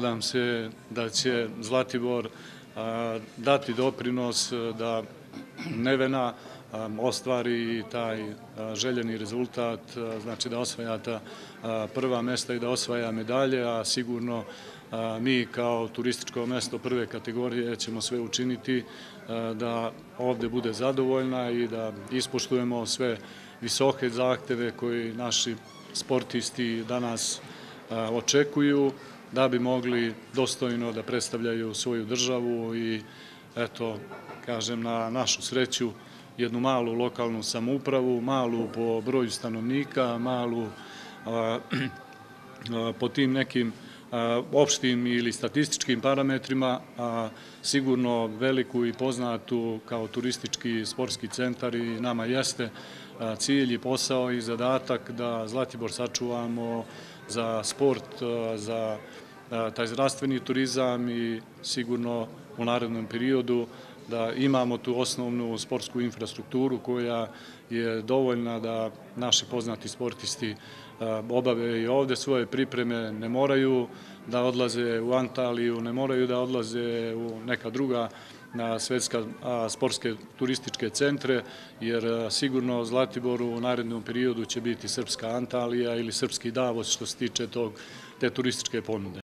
nadam se da će Zlatibor dati doprinos da Nevena ostvari taj željeni rezultat, znači da osvaja ta prva mesta i da osvaja medalje, a sigurno mi kao turističko mesto prve kategorije ćemo sve učiniti da ovde bude zadovoljna i da ispoštujemo sve visoke zahteve koji naši sportisti danas očekuju da bi mogli dostojno da predstavljaju svoju državu i eto, kažem, na našu sreću jednu malu lokalnu samoupravu, malu po broju stanovnika, malu po tim nekim opštim ili statističkim parametrima, a sigurno veliku i poznatu kao turistički sportski centar i nama jeste cilj i posao i zadatak da Zlatibor sačuvamo za sport, za taj zdravstveni turizam i sigurno u narednom periodu da imamo tu osnovnu sportsku infrastrukturu koja je dovoljna da naši poznati sportisti obave i ovde svoje pripreme, ne moraju da odlaze u Antaliju, ne moraju da odlaze u neka druga svetska sportske turističke centre, jer sigurno Zlatibor u narednom periodu će biti srpska Antalija ili srpski Davos što se tiče te turističke ponude.